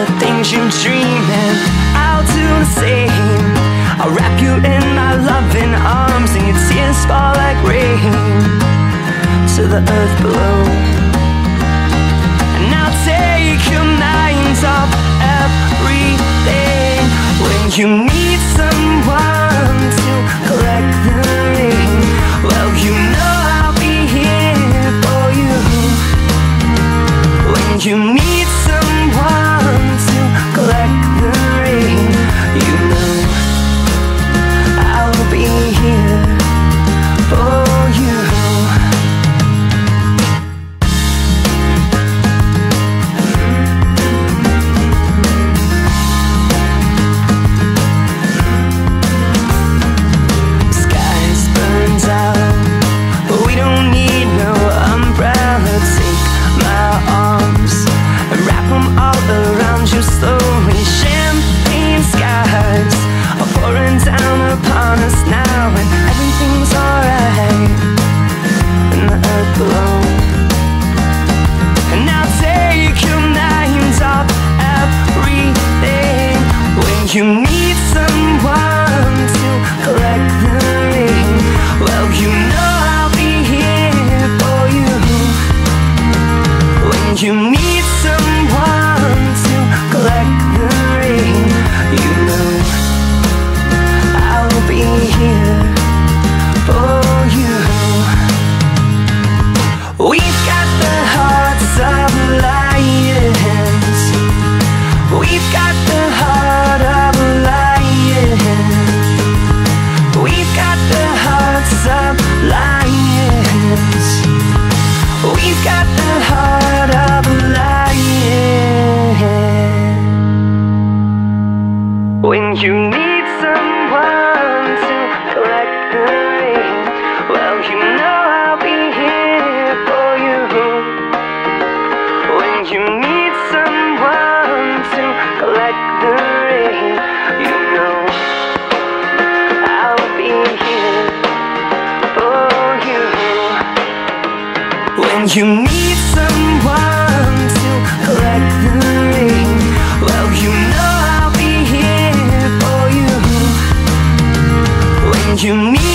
things you dream, and I'll do the same. I'll wrap you in my loving arms, and your tears fall like rain to the earth below. And I'll take your mind off everything. When you need someone to collect the rain, well, you know I'll be here for you. When you need someone to collect the rain, you know I'll be here for you. Skies burned out, but we don't need no umbrella. Take my arms and wrap them all around you slowly. Champagne skies are pouring down upon us now, and everything's alright in the earth below. And I'll take your mind off everything. When you need someone to collect the rain, well, you know I'll be here for you. When you need someone to collect the rain, you know I'll be here for you. We've got the hearts of lions. We've got the heart of a lion. We've got the hearts of lions. We've got the heart of a lion. When you need someone to collect the rain, well, you know I'll be here for you. When you need someone to collect the rain, you know I'll be here for you. When you need someone to collect the rain, well, you know I'll be here for you. When you need